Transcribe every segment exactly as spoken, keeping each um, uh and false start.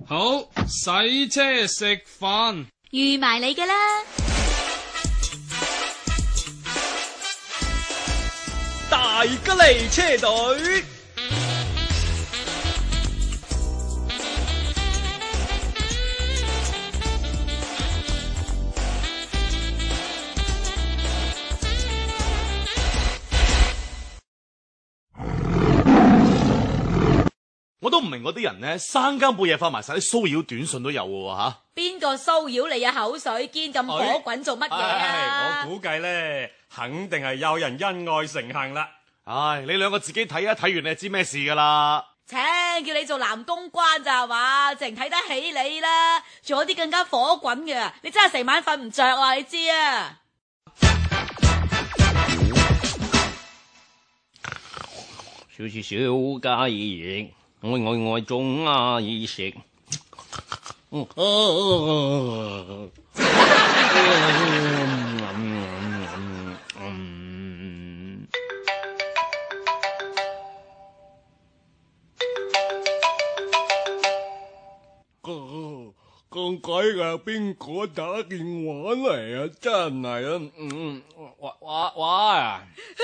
好，洗車食飯， 預埋你㗎啦。 大吉利車隊。我都唔明嗰啲人呢，三更半夜發埋晒啲騷擾短信都有嘅吓。 邊個騷擾你啊？口水堅咁火滾做乜嘢啊？ 唉，我估計咧，肯定係有人恩愛成行啦。 唉，你兩個自己睇一睇完你就知咩事噶啦。 請叫你做男公關咋係嘛？淨睇得起你啦，仲有啲更加火滾嘅，你真係成晚瞓唔着啊！你知啊？ 少少少加熱，愛愛愛中阿意食。嗯嗯咁鬼嘅邊個打電話嚟啊？真係啊！ 嗯，喂喂喂！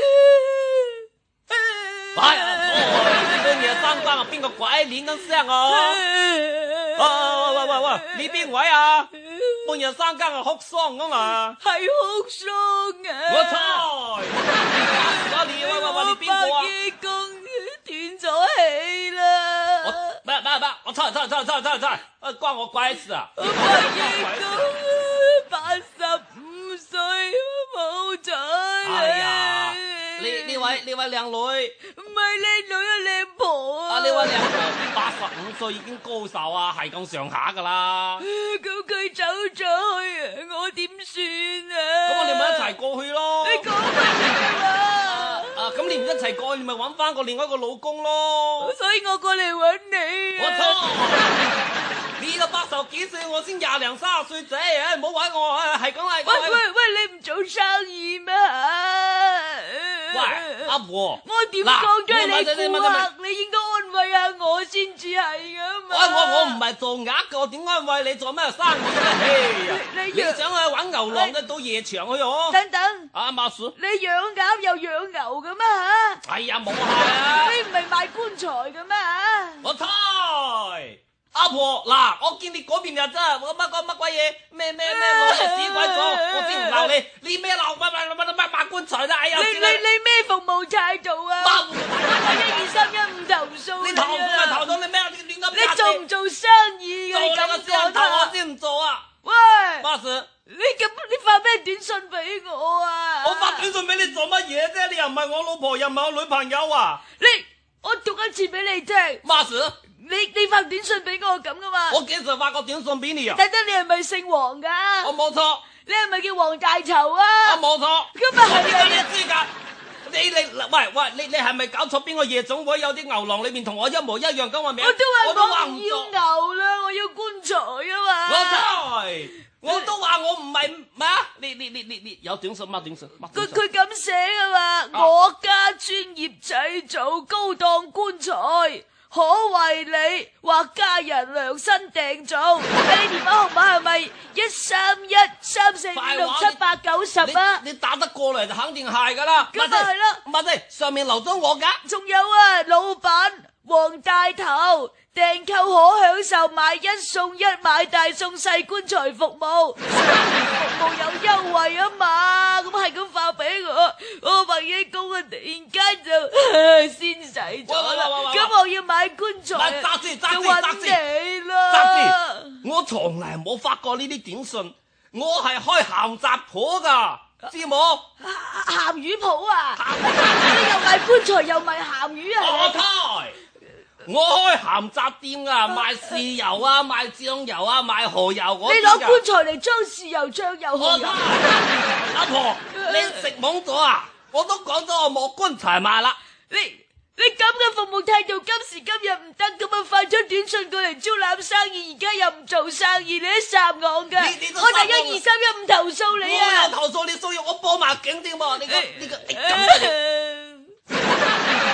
哎呀，呢半夜三更啊，邊個鬼臉咁聲啊？啊喂喂喂，你邊位啊？半夜三更啊，哭喪咁啊？ 係哭喪啊！ 我猜，我你喂喂喂，你邊個啊？ 我百億公斷咗氣啦！ 我咩咩咩？我猜猜猜猜猜猜，啊關我鬼事啊！ 我百億公八十五歲冇仔啦！ 哎呀，呢呢位呢位靚女， 唔係靚女啊，靚婆啊！ 啊呢位靚婆八十五歲已經高壽啊，係咁上下噶啦。 咁佢走咗去啊，我點算啊？ 咁我哋咪一齊過去咯。 你講乜嘢啊？ 啊咁你唔一齊過去，你咪搵翻個另外一個老公咯。 所以我過嚟搵你啊！ 我錯，你都八十幾歲，我先廿零三十歲仔，唉，唔好玩我啊，係咁係。 喂喂喂，你唔做生意咩？ 喂，阿婆， 我點講都係你顧客，你應該安慰下我先至係噶嘛。 我我我唔係做額嘅，我點安慰你做咩生意咧？你想去玩牛郎嘅到夜場去嗬？ 等等， 阿馬叔， 你養鴨又養牛噶咩吓？ 哎呀，冇係啊！ 你唔係賣棺材嘅咩吓？ 我猜。阿婆嗱，我見你嗰邊又真係乜乜乜鬼嘢咩咩咩老日子鬼咗，我先唔鬧你，你咩鬧乜乜乜乜賣棺材啦？哎呀， 你你你咩服務態度啊？ 我一二三一五投訴你投訴咪投訴你咩？你亂咁你做唔做生意嘅？你咁講頭我先唔做啊！ 喂， 馬 Sir， 你咁你發咩短信俾我啊？ 我發短信俾你做乜嘢啫？你又唔係我老婆，又唔係我女朋友啊？ 你我讀一次俾你聽， 馬 Sir。 你你發短信俾我咁噶嘛？ 我幾時發個短信俾你啊？ 等等，你係咪姓黃噶？ 我冇錯。 你係咪叫黃大籌啊？ 我冇錯。 咁咪係你你知噶？你你喂喂，你你係咪搞錯邊個夜總會有啲牛郎裏面同我一模一樣咁嘅名？ 我都話我唔唔要牛啦，我要棺材啊嘛。 我猜，我都話我唔係咩啊？你你你你你有短信嗎？短信？ 佢佢咁寫噶嘛？我家專業製造高檔棺材。可為你或家人量身訂造，你電話號碼係咪一三一三四五六七八九十啊？ 你打得過嚟就肯定係噶啦。 咁咪係咯， 唔係上面留咗我噶。 仲有啊，老闆黃大頭訂購可享受買一送一、買大送細棺材服務，服務有優惠啊嘛，咁係咁發俾我，我朋友公啊突然間就先使咗啦，咁我要買棺材， 揸住揸住就揾你啦。 揸住，我從來冇發過呢啲短信，我係開鹹雜鋪噶，知冇？ 鹹魚鋪啊？你又賣棺材又賣鹹魚啊？ 我開。我開鹹雜店啊，賣豉油啊，賣醬油啊，賣蠔油嗰啲。 你攞棺材嚟裝豉油、醬油、蠔油。 阿婆，你食懵咗啊？我都講咗我冇棺材賣啦。 你你咁嘅服務態度，今時今日唔得咁啊！發咗短信過嚟招攬生意，而家又唔做生意，你都殺我噶！我第一二三一五投訴你啊！ 我有投訴你，所以我報埋警添喎！你個你個咁嘅。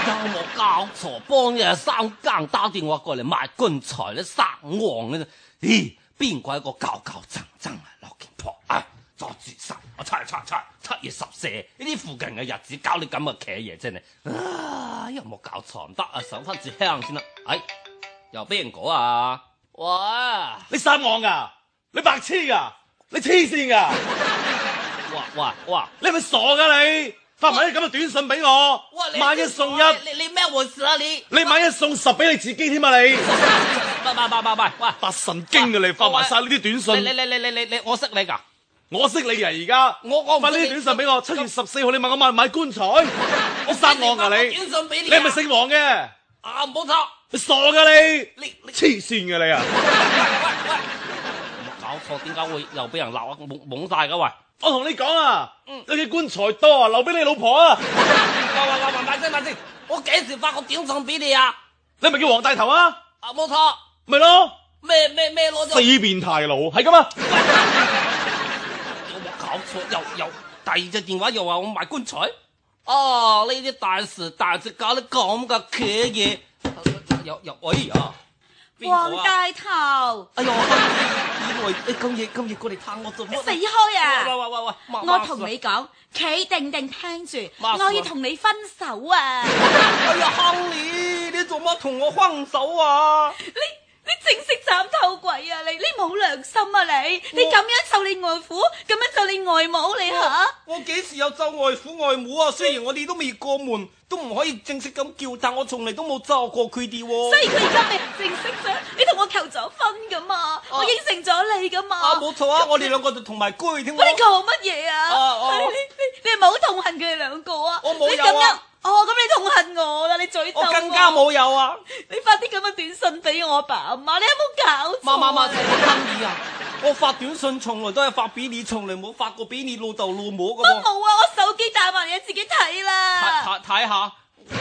有冇搞錯？幫日三更打電話過嚟賣棺材咧，殺王嘅啫！咦，邊個一個搞搞震震啊？劉建婆，唉，作住晒，我七七七七月十四呢啲附近嘅日子搞你咁嘅茄嘢真係，啊，有冇搞錯？唔得啊，上翻支香先啦！哎，又俾人講啊！哇， 你殺我噶？你白痴噶？你黐線噶？ 哇哇哇！ 你係咪傻噶你？發埋啲咁嘅短信俾我，買一送一， 你你咩回事啊你？ 你買一送十俾你自己添啊你！ 拜拜拜拜拜！喂， 發神經嘅你，發埋晒呢啲短信。 你你你你你你，我識你噶？ 我識你啊而家。 我我發呢啲短信俾我，七月十四號你問我買唔買棺材？我殺我噶你！ 短信俾你， 你係咪姓黃嘅？ 啊，冇錯。 你傻噶你？ 你你黐線嘅你啊！ 喂喂，冇搞錯，點解會又俾人鬧啊？懵懵晒噶喂！ 我同你講啊，你嘅棺材多啊，留俾你老婆啊！ 喂喂喂，慢先慢先，我幾時發個短信俾你啊？ 你咪叫黃大頭啊？ 啊，冇錯， 咪咯， 咩咩咩攞咗？ 死變態佬，係咁啊！ 有冇搞錯？又又第二隻電話又話我賣棺材？哦，呢啲大事大節搞啲咁嘅茄嘢，又又哎呀！ 黃大頭， 哎呀，以為你咁夜咁夜過嚟探我做乜？ 死開啊！ 喂喂喂喂， 我同你講，企定定聽住， 媽我要同你分手啊！ 哎呀，亨利，你做乜同我分手啊？ 你你正式斬頭鬼啊！你你冇良心啊！你你咁樣咒你外父，咁樣咒你外母，你吓？ 我幾時有咒外父外母啊？雖然我哋都未過門，都唔可以正式咁叫，但我從嚟都冇咒過佢哋。 雖然佢而家未正式啫，你同我求咗婚噶嘛，我應承咗你噶嘛。 啊，冇錯啊，我哋兩個就同埋居添。 喂，你講乜嘢啊？ 啊你你你係咪好痛恨佢哋兩個啊？ 我冇有啊。 你咁樣哦，咁你痛恨我啦，你詛咒我。 我更加冇有啊！ 你發啲咁嘅短信俾我阿爸阿媽，你有冇搞錯？ 媽媽媽，亨利啊！我發短信從來都係發俾你，從來冇發過俾你老豆老母噶。 我冇啊，我手機帶埋你自己睇啦。 睇睇下。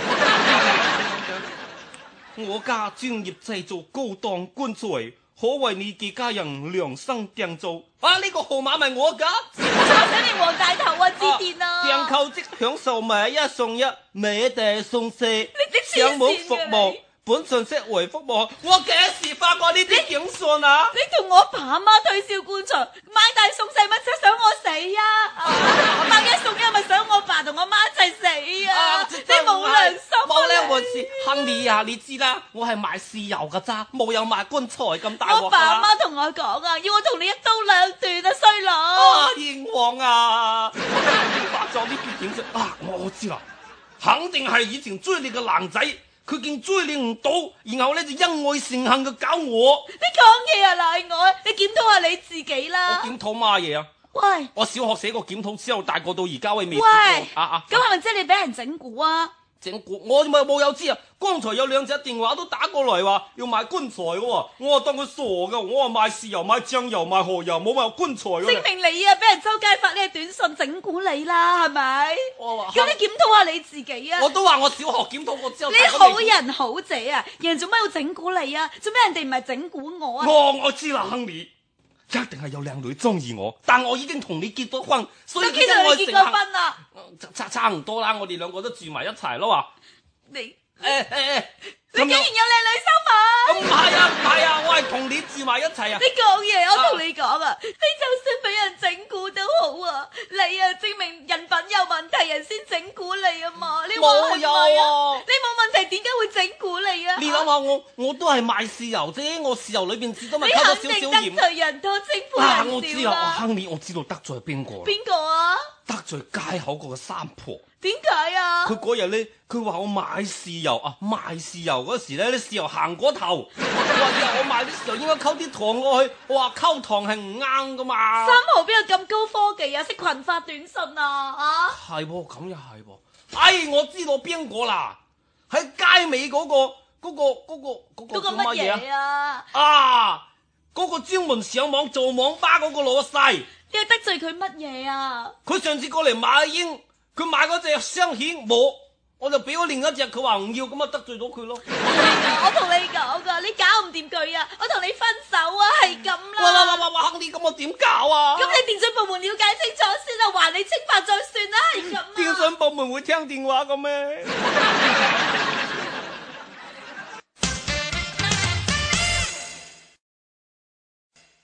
我家專業製造高檔棺材，可為你嘅家人量身訂造。啊，呢個號碼咪我噶。 我想你黃大頭啊，致電啊！ 訂購即享受買一送一，買大送四， 你你上門服務。本信息回覆我，我幾時發過呢啲短信啊？ 你同我爸阿媽推銷棺材，買大送細，咪想想我死啊！啊買一送一，咪想我爸同我媽一齊死啊！ 啊你冇良心啊！ 冇兩回事，亨利啊，你知啦，我係賣豉油噶咋，冇有賣棺材咁大鑊。 我爸阿媽同我講啊，要我同你一刀兩斷啊，衰佬！ 啊，英皇啊！發咗呢啲短信啊，我我知啦，肯定係以前追你嘅男仔。佢見追你唔到，然後咧就因愛成恨嘅搞我。 你講嘢啊賴我，你檢討下你自己啦。 我檢討乜嘢啊？ 喂， 我小學寫過檢討之後，大個到而家我未試喂， 過。啊啊， 咁係咪即係你俾人整蠱啊？ 整蠱我咪冇有知啊！剛才有兩隻電話都打過嚟話要賣棺材嘅喎，我話當佢傻噶，我話賣豉油、賣醬油、賣蠔油，冇賣棺材嘅。 證明你啊，俾人周街發呢個短信整蠱你啦，係咪？ 我話咁你檢討下你自己啊！ 我都話我小學檢討過之後， 你好人好姐啊，人做咩要整蠱你啊？做咩人哋唔係整蠱我啊？ 我我知啦，亨利。一定係有靚女中意我，但我已經同你結咗婚，所以都幾耐你結過婚啊？ 差差唔多啦，我哋兩個都住埋一齊咯話。 你誒誒誒， 你竟然有靚女收買？ 唔係啊唔係啊，我係同你住埋一齊啊！ 你講嘢，我同你講啊，你就算俾人整蠱都好啊，你啊證明人品有問題，人先整蠱你啊嘛？你話係咪啊？你冇問題，點解會整蠱你啊？ 你諗下我，我都係賣豉油啫，我豉油裏邊至多咪溝咗少少鹽。 你肯定得罪人多，稱呼人少啦。 我知啦，我亨利，我知道得罪係邊個。 邊個啊？ 得罪街口嗰個三婆。 點解啊？ 佢嗰日咧，佢話我買豉油啊，賣豉油嗰時咧，啲豉油行過頭。我話以後我賣啲豉油應該溝啲糖過去，我話溝糖係唔啱噶嘛。 三號邊有咁高科技啊？識群發短信啊？啊？ 係喎，咁又係喎。哎，我知道邊個啦，喺街尾嗰個嗰個嗰個嗰個叫乜嘢啊？啊，嗰個專門上網做網吧嗰個老細。 你係得罪佢乜嘢啊？ 佢上次過嚟買煙，佢買嗰隻雙顯冇，我就俾咗另一隻，佢話唔要，咁啊得罪咗佢咯。 我同你講噶，你搞唔掂佢啊，我同你分手啊，係咁啦。 哇哇哇哇哇！你咁我點搞啊？ 咁你電信部門了解清楚先啦，還你清白再算啦，係咁啊。 電信部門會聽電話嘅咩？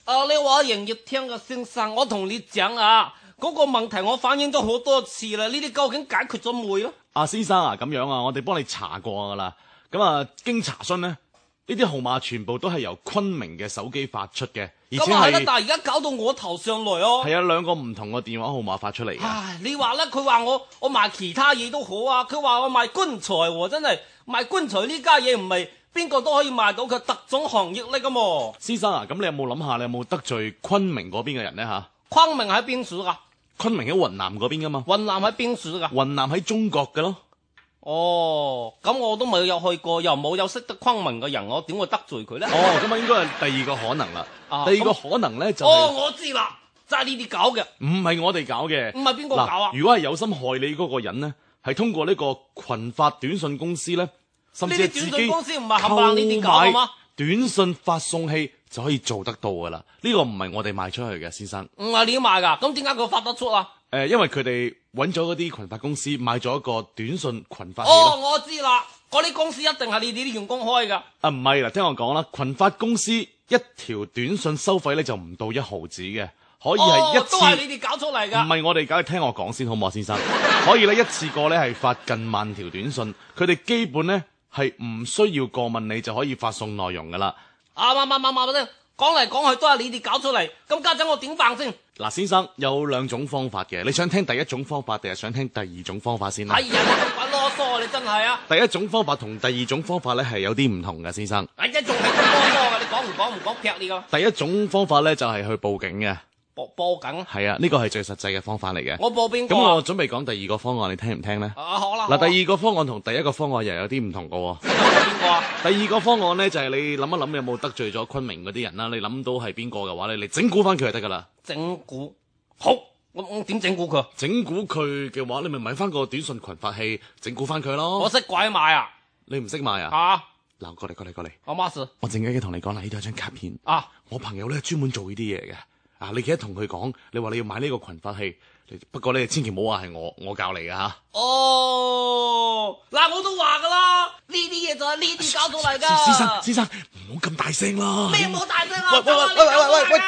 啊，你話營業廳嘅先生，我同你講啊，嗰、那個問題我反映咗好多次啦，呢啲究竟解決咗未咯？ 阿先生啊，咁樣啊，我哋幫你查過噶啦。咁啊，經查詢呢，呢啲號碼全部都係由昆明嘅手機發出嘅，而且咁係啦， 係但係而家搞到我頭上來哦。 係啊，兩個唔同嘅電話號碼發出嚟嘅。 唉，你話咧，佢話我我賣其他嘢都好啊，佢話我賣棺材喎，真係賣棺材呢家嘢唔係邊個都可以賣到，佢特種行業嚟噶嘛。 先生啊，咁你有冇諗下，你有冇得罪昆明嗰邊嘅人呢？吓？ 昆明喺邊處噶？ 昆明喺雲南嗰邊噶嘛？ 雲南喺邊處噶？ 雲南喺中國嘅咯。 哦，咁我都未有去過，又冇有識得昆明嘅人，我點會得罪佢咧？ 哦，咁啊應該係第二個可能啦。 啊第二個可能咧就係、 哦，我知啦，就係呢啲搞嘅， 唔係我哋搞嘅。 唔係邊個搞啊？ 如果係有心害你嗰個人呢，係通過呢個群發短信公司咧，甚至係自己呢啲短信公司唔係冚唪唥呢啲搞啊嘛？ 短信發送器就可以做得到噶啦。呢、這個唔係我哋賣出去嘅，先生。 唔係你賣噶，咁點解佢發得出啊？ 誒、呃，因為佢哋揾咗嗰啲群發公司買咗一個短信群發器哦， 咯。 我知啦，嗰啲公司一定係你哋啲員工開噶。 啊，唔係啦，聽我講啦，群發公司一條短信收費咧就唔到一毫子嘅，可以係一哦， 次。 都係你哋搞出嚟噶。 唔係我哋搞，你聽我講先好唔好，先生？可以咧一次過咧係發近萬條短信，佢哋基本咧係唔需要過問你就可以發送內容噶啦。 啊，嘛嘛嘛嘛先，講嚟講去都係你哋搞出嚟，咁家陣我點辦先？ 嗱，先生有兩種方法嘅，你想聽第一種方法定係想聽第二種方法先啦？ 哎呀，你咁鬼囉嗦，你真係啊！ 第一種方法同第二種方法咧係有啲唔同嘅，先生。 哎呀，仲係咁囉嗦噶，你講唔講唔講劈你噶？ 第一種方法咧就係去報警嘅， 報報警， 係啊，呢個係最實際嘅方法嚟嘅。 我報邊個咁啊？ 我準備講第二個方案，你聽唔聽呢？ 啊，好啦。 嗱，第二個方案同第一個方案又有啲唔同嘅喎。 邊個啊？ 第二個方案咧就係你諗一諗，你有冇得罪咗昆明嗰啲人啦？你諗到係邊個嘅話咧，你整蠱翻佢就得噶啦。 整蠱好，我我點整蠱佢？ 整蠱佢嘅話，你咪買翻個短信群發器，整蠱翻佢咯。 我識鬼買啊！ 你唔識買啊？ 啊！ 嗱，過嚟過嚟過嚟， 我媽事我陣間嘅同你講啦，呢度有張卡片。 啊！ 我朋友咧專門做呢啲嘢嘅。啊，你記得同佢講，你話你要買呢個群發器，不過咧千祈唔好話係我我教你噶吓。 哦，嗱，我都話噶啦，呢啲嘢就係呢啲搞到嚟噶。 先生先生，唔好咁大聲啦。 咩冇大聲啊？ 喂喂喂喂喂喂喂！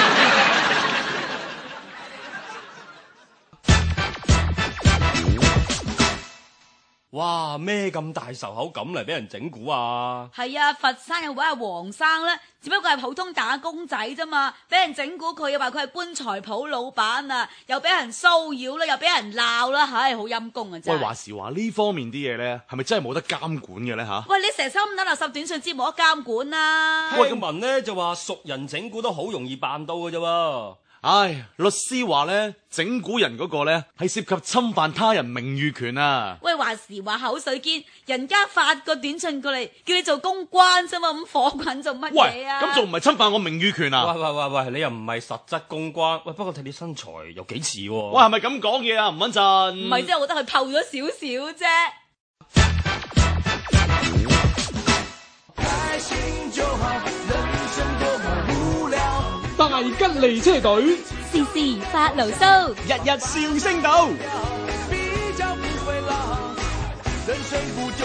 哇，咩咁大仇口咁嚟俾人整蠱啊？ 係啊，佛山有位阿黃生咧，只不過係普通打工仔啫嘛，俾人整蠱佢，又話佢係棺材鋪老闆啊，又俾人騷擾啦，又俾人鬧啦，唉，好陰公啊真係。 喂，話時話呢方面啲嘢咧，係咪真係冇得監管嘅咧吓？ 喂，你成日收咁多垃圾短信，知冇得監管啦。 聽聞咧就話熟人整蠱都好容易辦到嘅啫喎。 唉，律師話咧，整蠱人嗰個咧係涉及侵犯他人名譽權啊！ 喂，話時話口水堅，人家發個短信過嚟，叫你做公關啫嘛，咁火滾做乜嘢啊？ 喂，咁仲唔係侵犯我名譽權啊？ 喂喂喂喂，你又唔係實質公關，喂，不過睇你身材又幾似喎。 喂，係咪咁講嘢啊？唔穩陣。 唔係，即係我覺得佢透咗少少啫。 大吉利車隊， 時時發牢騷， 日日笑聲到。 比較不會老，人生不